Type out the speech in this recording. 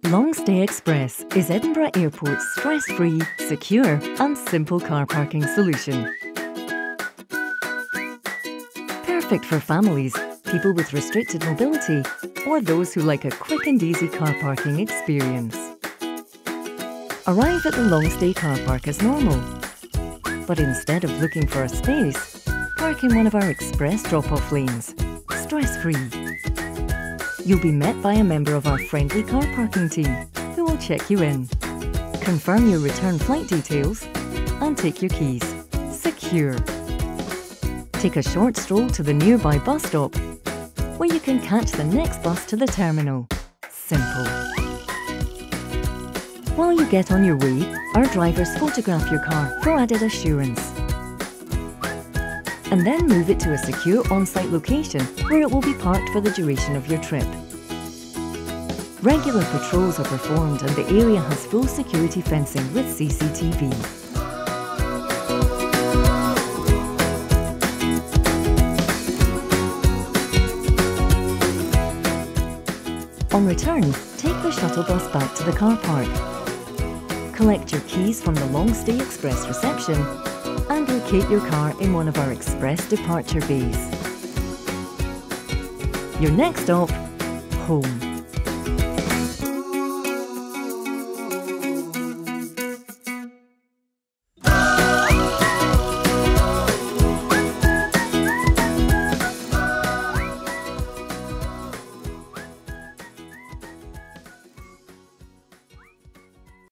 Long Stay Express is Edinburgh Airport's stress-free, secure and simple car parking solution. Perfect for families, people with restricted mobility, or those who like a quick and easy car parking experience. Arrive at the Long Stay car park as normal, but instead of looking for a space, park in one of our express drop-off lanes, stress-free. You'll be met by a member of our friendly car parking team who will check you in, confirm your return flight details and take your keys. Secure. Take a short stroll to the nearby bus stop where you can catch the next bus to the terminal. Simple. While you get on your way, our drivers photograph your car for added assurance, and then move it to a secure on-site location where it will be parked for the duration of your trip. Regular patrols are performed and the area has full security fencing with CCTV. On return, take the shuttle bus back to the car park. Collect your keys from the Long Stay Express reception and locate your car in one of our express departure bays. Your next stop, home.